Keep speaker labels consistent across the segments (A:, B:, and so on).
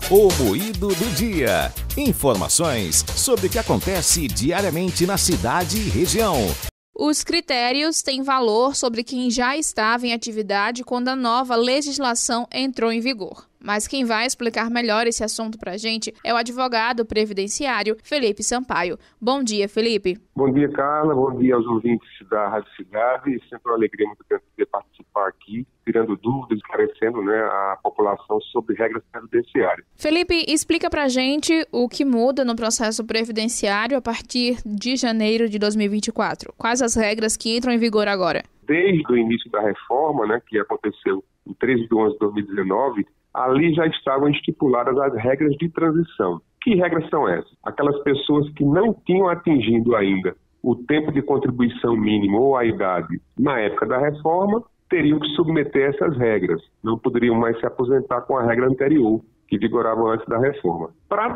A: O Moído do Dia. Informações sobre o que acontece diariamente na cidade e região.
B: Os critérios têm valor sobre quem já estava em atividade quando a nova legislação entrou em vigor. Mas quem vai explicar melhor esse assunto para a gente é o advogado previdenciário Felipe Sampaio. Bom dia, Felipe.
C: Bom dia, Carla. Bom dia aos ouvintes da Rádio Cidade. Sempre uma alegria muito grande poder participar aqui, tirando dúvidas, esclarecendo a população sobre regras previdenciárias.
B: Felipe, explica para a gente o que muda no processo previdenciário a partir de janeiro de 2024. Quais as regras que entram em vigor agora?
C: Desde o início da reforma, que aconteceu em 13 de 11 de 2019, ali já estavam estipuladas as regras de transição. Que regras são essas? Aquelas pessoas que não tinham atingido ainda o tempo de contribuição mínimo ou a idade na época da reforma, teriam que submeter essas regras. Não poderiam mais se aposentar com a regra anterior, que vigorava antes da reforma. Para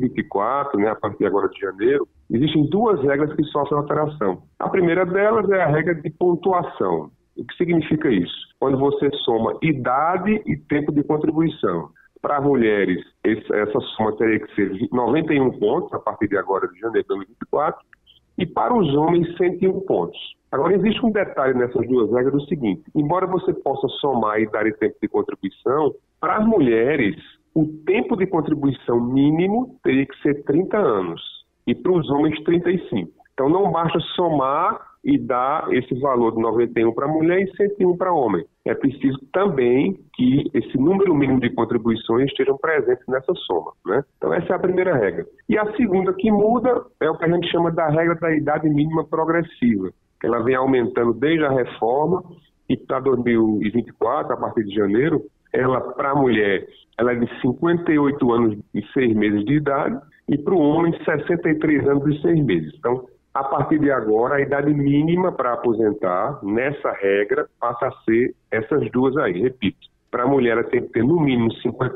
C: 2024, a partir agora de janeiro, existem duas regras que sofrem alteração. A primeira delas é a regra de pontuação. O que significa isso? Quando você soma idade e tempo de contribuição. Para mulheres, essa soma teria que ser 91 pontos, a partir de agora de janeiro de 2024, e para os homens, 101 pontos. Agora, existe um detalhe nessas duas regras do seguinte: embora você possa somar idade e tempo de contribuição, para as mulheres, o tempo de contribuição mínimo teria que ser 30 anos, e para os homens, 35. Então, não basta somar e dar esse valor de 91 para mulher e 101 para homem. É preciso também que esse número mínimo de contribuições estejam presentes nessa soma, Então, essa é a primeira regra. E a segunda que muda é o que a gente chama da regra da idade mínima progressiva, que ela vem aumentando desde a reforma e para 2024, a partir de janeiro, ela, para a mulher, ela é de 58 anos e 6 meses de idade e para o homem, 63 anos e 6 meses. Então, a partir de agora, a idade mínima para aposentar, nessa regra, passa a ser essas duas aí. Repito, para a mulher ela tem que ter no mínimo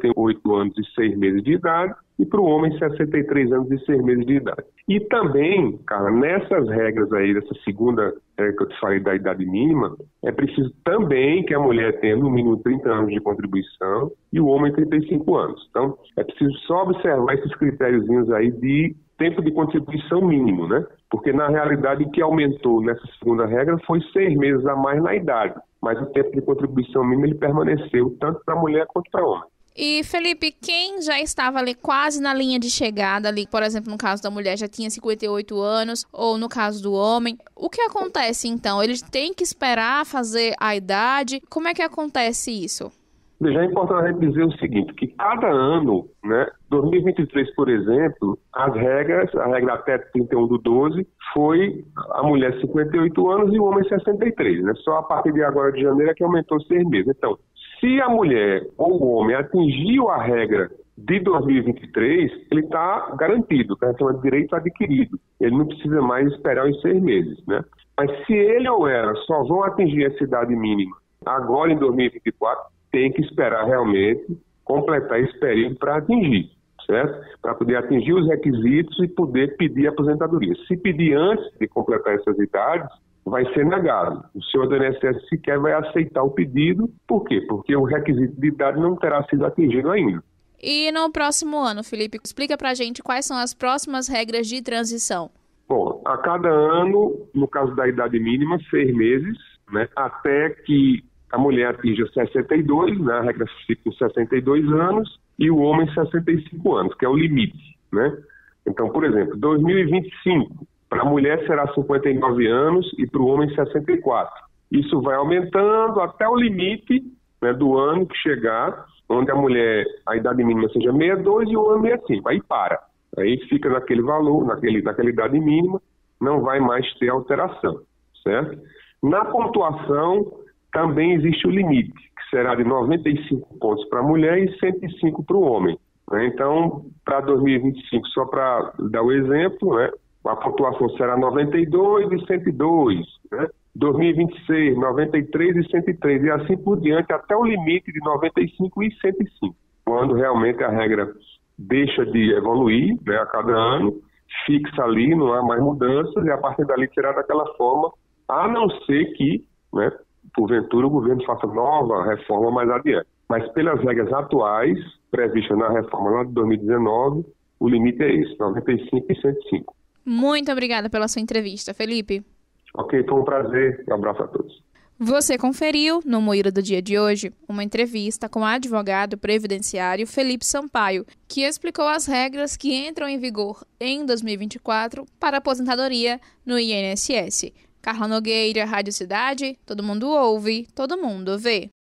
C: 58 anos e 6 meses de idade e para o homem 63 anos e 6 meses de idade. E também, cara, nessas regras aí, dessa segunda regra que eu te falei da idade mínima, é preciso também que a mulher tenha no mínimo 30 anos de contribuição e o homem 35 anos. Então, é preciso só observar esses critériozinhos aí de tempo de contribuição mínimo, Porque, na realidade, o que aumentou nessa segunda regra foi 6 meses a mais na idade, mas o tempo de contribuição mínimo ele permaneceu tanto para mulher quanto para homem.
B: E, Felipe, quem já estava ali quase na linha de chegada, ali, por exemplo, no caso da mulher já tinha 58 anos, ou no caso do homem, o que acontece então? Eles têm que esperar fazer a idade? Como é que acontece isso?
C: Veja, é importante a gente dizer o seguinte, que cada ano, 2023, por exemplo, a regra até 31/12, foi a mulher 58 anos e o homem 63, Só a partir de agora de janeiro é que aumentou 6 meses. Então, se a mulher ou o homem atingiu a regra de 2023, ele está garantido, que a gente chama de direito adquirido. Ele não precisa mais esperar os 6 meses, Mas se ele ou ela só vão atingir essa idade mínima agora em 2024, tem que esperar realmente completar esse período para atingir, certo? Para poder atingir os requisitos e poder pedir aposentadoria. Se pedir antes de completar essas idades, vai ser negado. O senhor do INSS sequer vai aceitar o pedido. Por quê? Porque o requisito de idade não terá sido atingido ainda.
B: E no próximo ano, Felipe, explica pra gente quais são as próximas regras de transição.
C: Bom, a cada ano, no caso da idade mínima, 6 meses, até que a mulher atinja 62, a regra fica com 62 anos, e o homem 65 anos, que é o limite, Então, por exemplo, 2025, para a mulher será 59 anos e para o homem 64. Isso vai aumentando até o limite do ano que chegar, onde a idade mínima seja 62 e o homem 65. Aí para. Aí fica naquele valor, naquela idade mínima, não vai mais ter alteração, certo? Na pontuação, também existe o limite, que será de 95 pontos para a mulher e 105 para o homem. Então, para 2025, só para dar o exemplo, a pontuação será 92 e 102, 2026, 93 e 103, e assim por diante, até o limite de 95 e 105. Quando realmente a regra deixa de evoluir, a cada ano, fixa ali, não há mais mudanças, e a partir dali será daquela forma, a não ser que, porventura, o governo faça nova reforma mais adiante. Mas pelas regras atuais, previstas na reforma lá de 2019, o limite é esse, 95 e 105.
B: Muito obrigada pela sua entrevista, Felipe.
C: Ok, foi um prazer. Um abraço a todos.
B: Você conferiu, no Moída do Dia de hoje, uma entrevista com o advogado previdenciário Felipe Sampaio, que explicou as regras que entram em vigor em 2024 para a aposentadoria no INSS. Carla Nogueira, Rádio Cidade, todo mundo ouve, todo mundo vê.